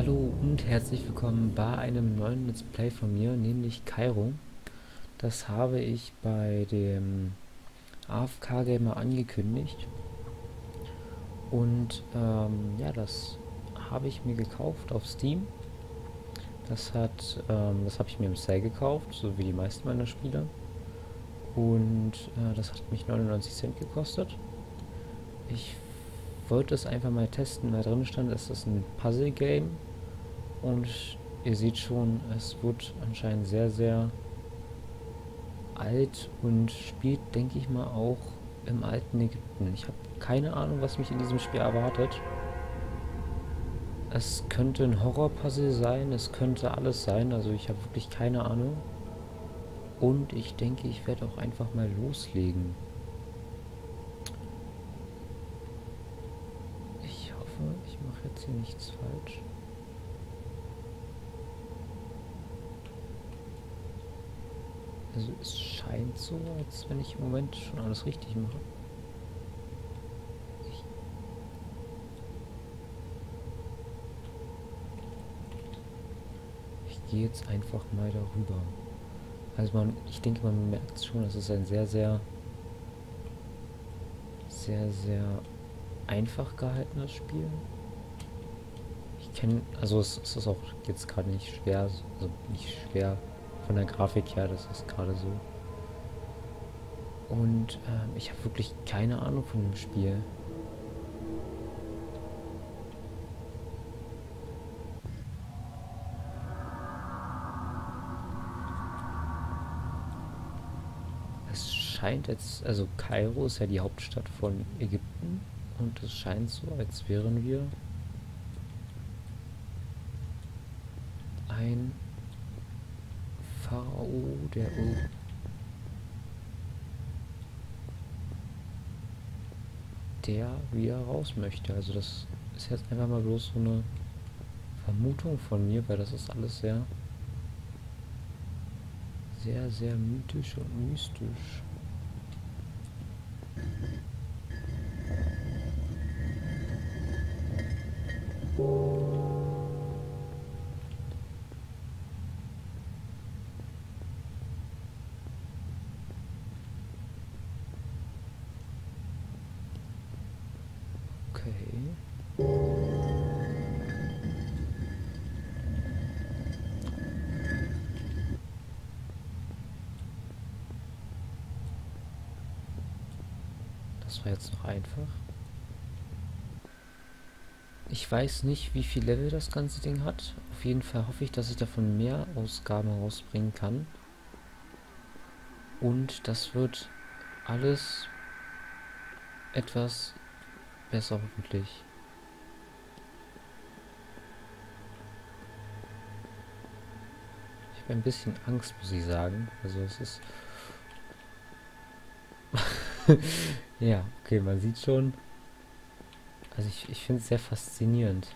Hallo und herzlich willkommen bei einem neuen Let's Play von mir, nämlich Kairo. Das habe ich bei dem AFK Gamer angekündigt und ja, das habe ich mir gekauft auf Steam. Das habe ich mir im Sale gekauft, so wie die meisten meiner Spiele. Und das hat mich 99 Cent gekostet. Ich wollte es einfach mal testen, da drin stand, es ist ein Puzzle-Game. Und ihr seht schon, es wird anscheinend sehr, sehr alt und spielt, denke ich mal, auch im alten Ägypten. Ich habe keine Ahnung, was mich in diesem Spiel erwartet. Es könnte ein Horror-Puzzle sein, es könnte alles sein, also ich habe wirklich keine Ahnung. Und ich denke, ich werde auch einfach mal loslegen. Ich hoffe, ich mache jetzt hier nichts falsch. Also es scheint so, als wenn ich im Moment schon alles richtig mache. Ich gehe jetzt einfach mal darüber. Also ich denke, man merkt schon, es ist ein sehr, sehr, sehr, sehr einfach gehaltenes Spiel. Also es ist auch jetzt gerade nicht schwer, also nicht schwer von der Grafik her, das ist gerade so. Und ich habe wirklich keine Ahnung von dem Spiel. Es scheint jetzt, also Kairo ist ja die Hauptstadt von Ägypten und es scheint so, als wären wir ein Pharao, der wieder raus möchte. Also das ist jetzt einfach mal bloß so eine Vermutung von mir, weil das ist alles sehr, sehr, sehr mythisch und mystisch. Okay. Das war jetzt noch einfach. Ich weiß nicht, wie viel Level das ganze Ding hat. Auf jeden Fall hoffe ich, dass ich davon mehr Ausgaben rausbringen kann. Und das wird alles etwas besser hoffentlich. Ich habe ein bisschen Angst, muss ich sagen. Also es ist... Ja, okay, man sieht schon. Also ich finde es sehr faszinierend.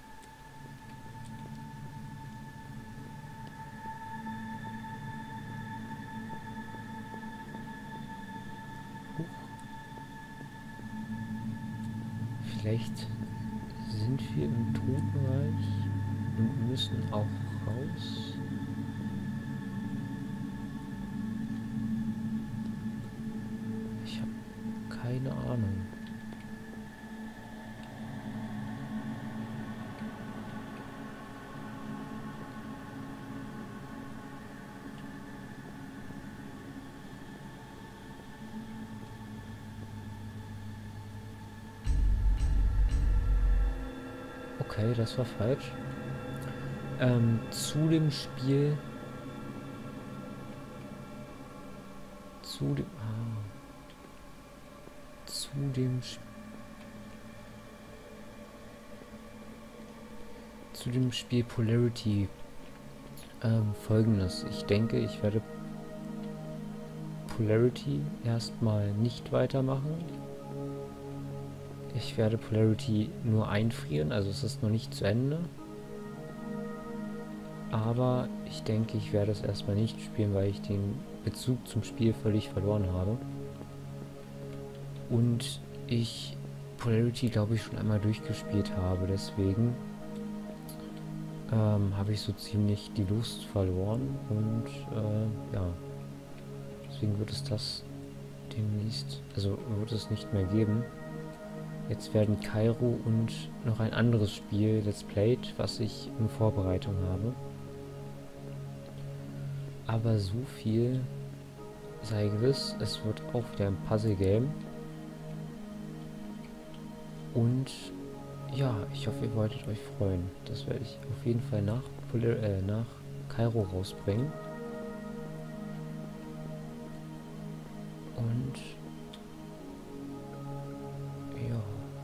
Vielleicht sind wir im Totenreich und müssen auch raus. Ich habe keine Ahnung. Okay, das war falsch. Zu dem Spiel. Zu dem. Zu dem. Zu dem Spiel Polarity. Folgendes. Ich denke, ich werde Polarity erstmal nicht weitermachen. Ich werde Polarity nur einfrieren, also es ist noch nicht zu Ende. Aber ich denke, ich werde es erstmal nicht spielen, weil ich den Bezug zum Spiel völlig verloren habe. Und ich Polarity, glaube ich, schon einmal durchgespielt habe. Deswegen habe ich so ziemlich die Lust verloren und ja, deswegen wird es das demnächst, also wird es nicht mehr geben. Jetzt werden Kairo und noch ein anderes Spiel Let's Played, was ich in Vorbereitung habe. Aber so viel sei gewiss, es wird auch wieder ein Puzzle-Game. Und ja, ich hoffe, ihr wolltet euch freuen. Das werde ich auf jeden Fall nach Kairo rausbringen. Und ja.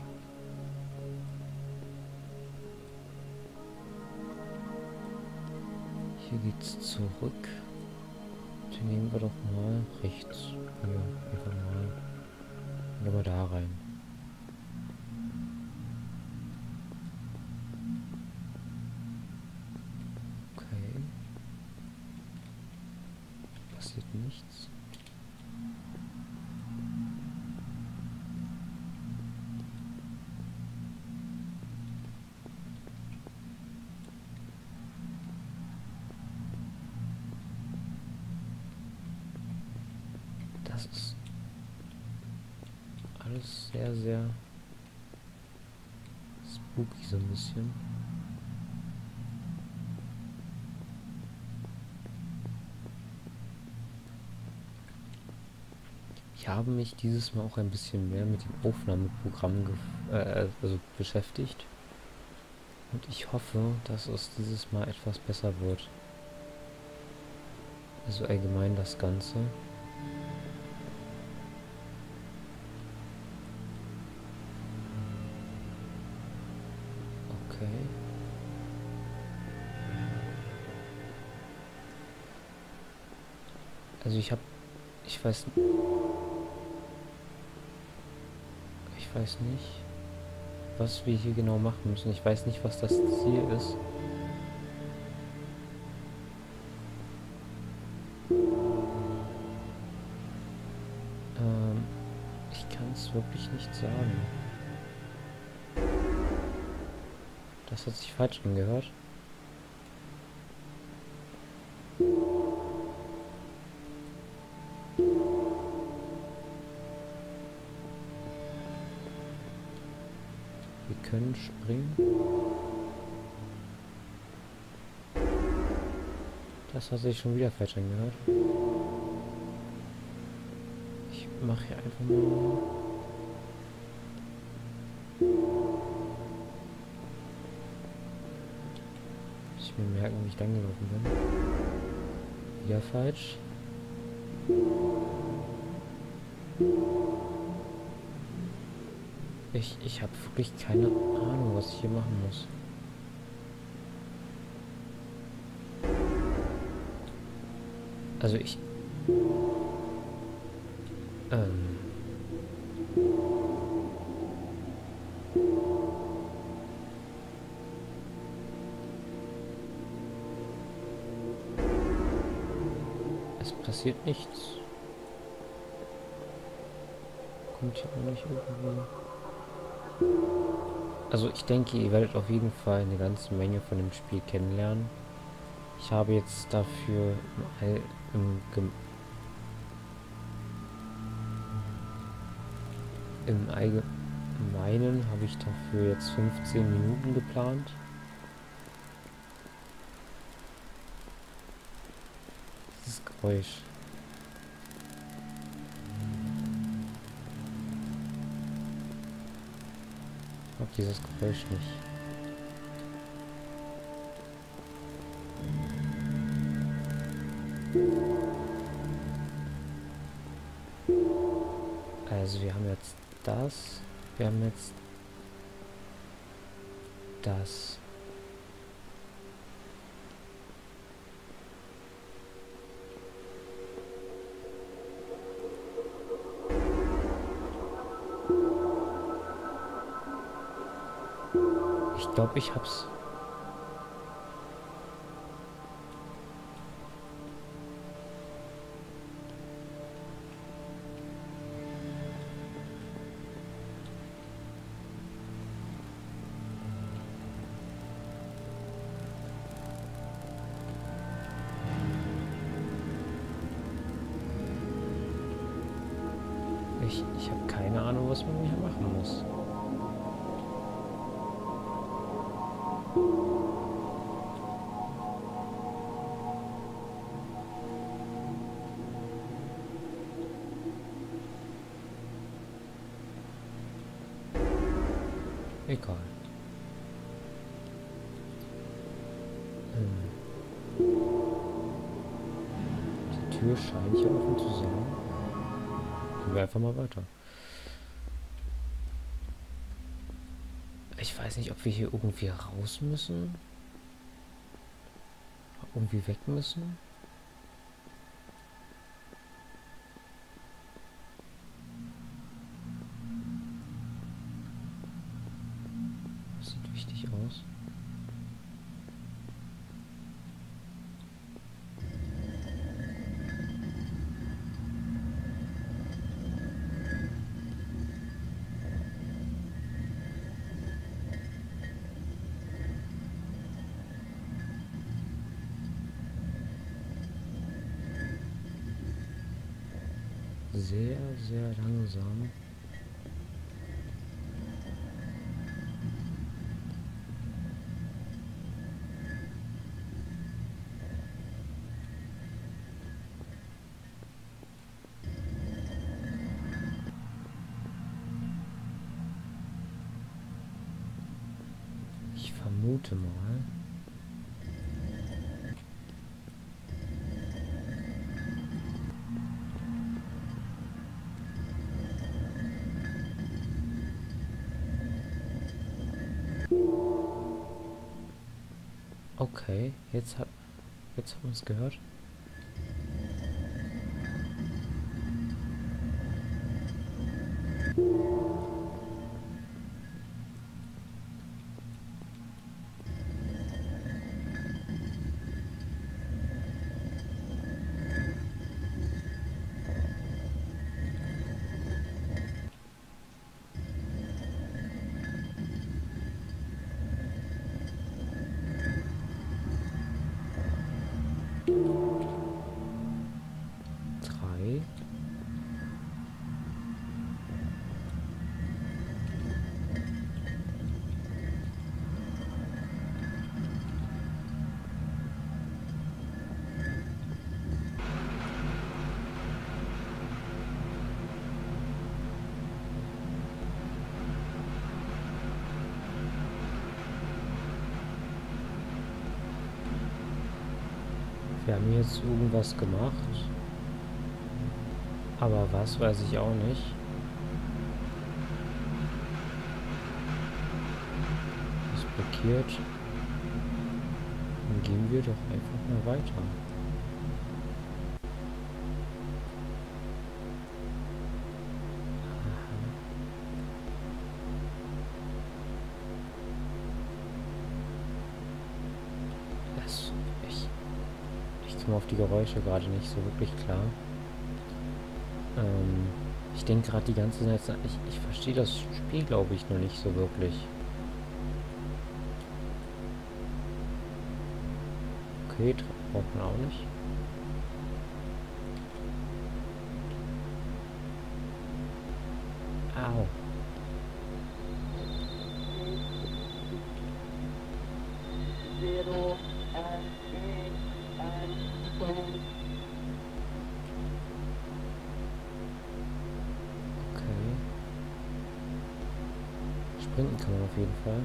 Hier geht's zurück. Dann nehmen wir doch mal rechts. Hier, einfach mal. Und dann mal da rein. Okay. Passiert nichts. Das ist alles sehr, sehr spooky so ein bisschen. Ich habe mich dieses Mal auch ein bisschen mehr mit dem Aufnahmeprogramm also beschäftigt. Und ich hoffe, dass es dieses Mal etwas besser wird. Also allgemein das Ganze. Okay. Also ich weiß nicht, was wir hier genau machen müssen. Ich weiß nicht, was das Ziel ist. Ich kann es wirklich nicht sagen. Das hat sich falsch angehört. Wir können springen. Das hat sich schon wieder falsch angehört. Ich mache hier einfach mal... Muss ich mir merken, wie ich dann gelaufen bin. Wieder falsch. Ich habe wirklich keine Ahnung, was ich hier machen muss. Also es passiert nichts. Kommt hier auch nicht irgendwie. Also ich denke, ihr werdet auf jeden Fall eine ganze Menge von dem Spiel kennenlernen. Ich habe jetzt dafür im Allgemeinen habe ich dafür jetzt 15 Minuten geplant. Dieses Geräusch. Ich mag dieses Geräusch nicht. Also wir haben jetzt das. Wir haben jetzt das. Ich glaube, ich hab's. Ich habe keine Ahnung, was man hier machen muss. Egal. Die Tür scheint hier offen zu sein. Gehen wir einfach mal weiter. Ich weiß nicht, ob wir hier irgendwie raus müssen. Irgendwie weg müssen. Das sieht wichtig aus. Sehr, sehr langsam. Ich vermute mal. Okay, jetzt haben wir es gehört. Drei. Wir haben jetzt irgendwas gemacht. Aber was, weiß ich auch nicht. Ist blockiert. Dann gehen wir doch einfach mal weiter. Ich komme auf die Geräusche gerade nicht so wirklich klar. Ich denke gerade die ganze Zeit, ich verstehe das Spiel, glaube ich, noch nicht so wirklich. Okay, Treppe braucht man auch nicht. Au. Okay. Sprinten kann man auf jeden Fall.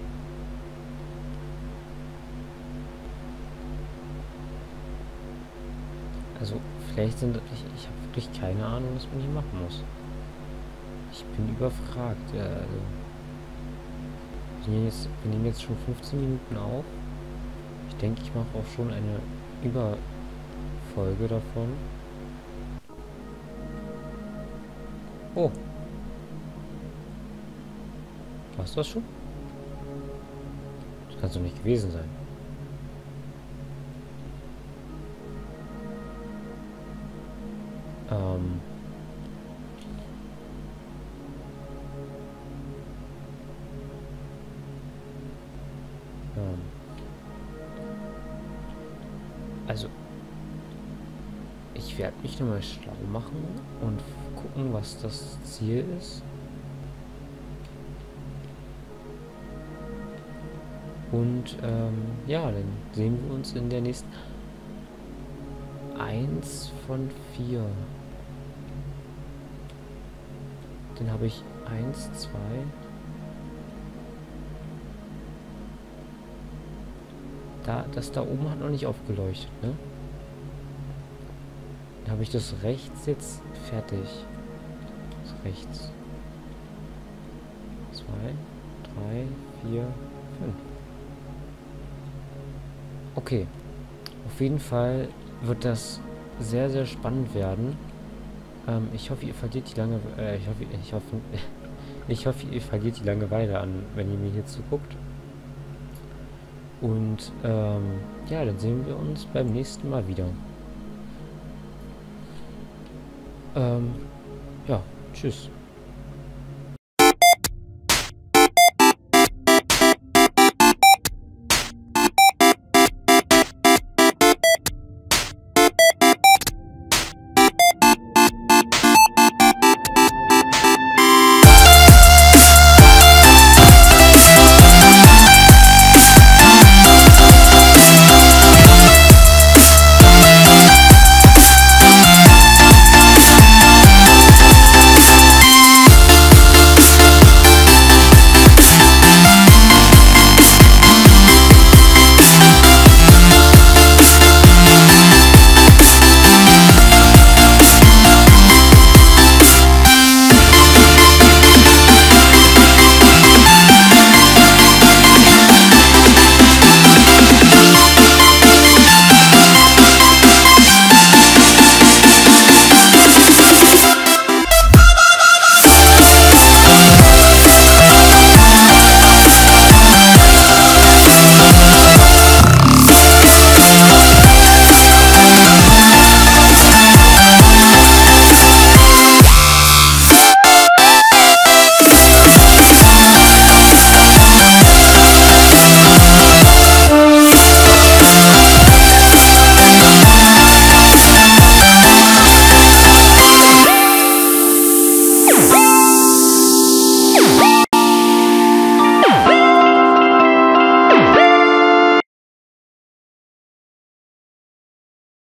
Also, vielleicht sind... Ich habe wirklich keine Ahnung, was man hier machen muss. Ich bin überfragt. Also, wir nehmen jetzt schon 15 Minuten auf. Ich denke, ich mache auch schon eine Überfolge davon. Oh. War's das schon? Das kann es doch nicht gewesen sein. Also, ich Ich werde mich nochmal schlau machen und gucken, was das Ziel ist. Und ja, dann sehen wir uns in der nächsten 1 von 4. Dann habe ich 1, 2. Das da oben hat noch nicht aufgeleuchtet, ne? Dann habe ich das rechts jetzt fertig. Das rechts. 2, 3, 4, 5. Okay. Auf jeden Fall wird das sehr, sehr spannend werden. Ich hoffe, ihr verliert die ich hoffe, ihr verliert die Langeweile an, wenn ihr mir hier zuguckt. Und ja, dann sehen wir uns beim nächsten Mal wieder. Ja, tschüss.